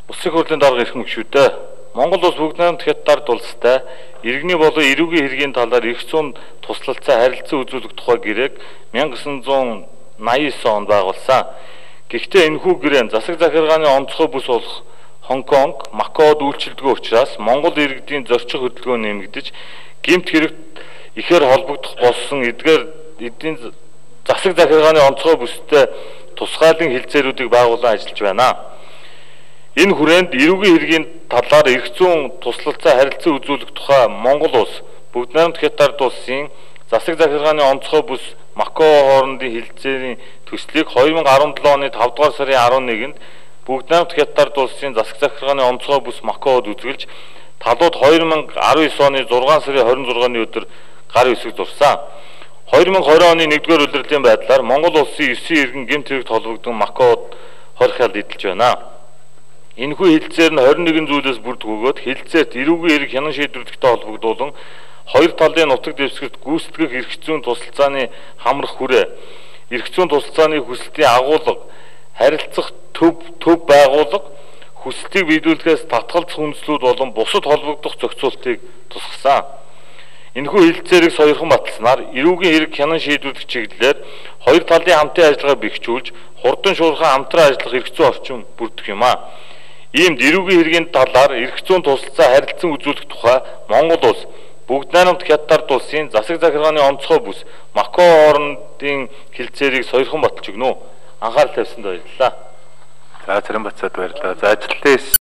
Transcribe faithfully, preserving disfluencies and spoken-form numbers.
Улсын хурлын дарга ирэх мөчүүдээ Монгол улс бүгд найрамд хятадд улстай иргэний болон эрүүгийн хэргийн талаар эрх зүйн туслалцаа харилцан үзүүлэх тухай гэрээг мянга девятьсот восемьдесят девять онд байгуулсан. Гэхдээ энэхүү гэрээ засаг захиргааны онцгой бүс болох Хонконг, Макаод үйлчилдэг учраас Монгол иргэдийн зорчих хөдөлгөөн нэмэгдэж гэмт хэрэгт ихээр холбогдох болсон эдгээр эдийн засаг захиргааны онцгой бүстэй тусгайлан хилцээрүүдийг байгуулан ажиллаж байна. Энэ хүрээнд эрүүгийн хэргийн талаар эрх зүйн туслалцаа харилцан үзүүлэх тухай Монгол улс бүгд найрамд хятад улсын засаг захиргааны онцгой бүс Макао хоорондын хилцээрийн төслийг two thousand seventeen оны five дугаар сарын eleven-нд бүгд найрамд хятад улсын засаг захиргааны онцгой бүс Макаод үзгэлж талууд two thousand nineteen оны six сарын twenty-six-ны өдөр гар үсэг зурсан. twenty twenty оны нэгдүгээр улирлын байдлаар Монгол улсын nine иргэн гэмт хэрэгт холбогдсон Макаод хорхиад эдэлж байна. Энэхүү хилцээр нь twenty-one зүйлээс бүрдэх бөгөөд хилцээрт эрүүгийн хэрэг хянан шийдвэрлэхтэй холбогдуулан хоёр талын нутаг дэвсгэрт гүйцэтгэх эрх зүйн тусалцааны хамрах хүрээ, эрх зүйн тусалцааны хүсэлтийн агуулга, харилцах төв төв байгуулга, хүсэлтийг биелүүлэхээс татгалзах үндслүүд болон бусад холбогдох зохицуултыг тусгасан. Энэхүү хилцээрийг сойрхон баталснаар эрүүгийн хэрэг хянан шийдвэрлэх чиглэлээр хоёр талын хамтын ажиллагаа бэхжүүлж хурдан шуурхай хамтран ажиллах эрх зүйн орчин бүрдэх юм а. Иймд эрүүгийн хэргийн талаар эрх зүйн тусалцаа харилцан үзүүлэх тухай Монгол улс бүгд найрамд хятад улсын засаг захиргааны онцгой бүс Макао хоорондын хилцээрийг сойрхон баталж өгнө. Анхаарал тавьсанд баярлалаа. За Цэрэнбацад баярлалаа. За ажилтнаас